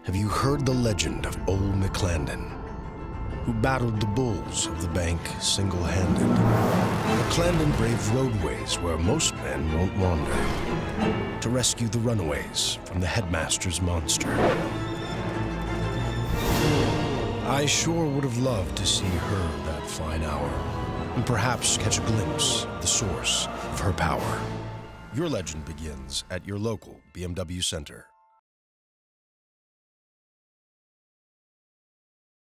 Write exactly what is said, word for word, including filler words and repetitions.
Have you heard the legend of old McClandon, who battled the bulls of the bank single-handed? McClandon braved roadways where most men won't wander, to rescue the runaways from the headmaster's monster. I sure would have loved to see her that fine hour, and perhaps catch a glimpse of the source of her power. Your legend begins at your local B M W Center.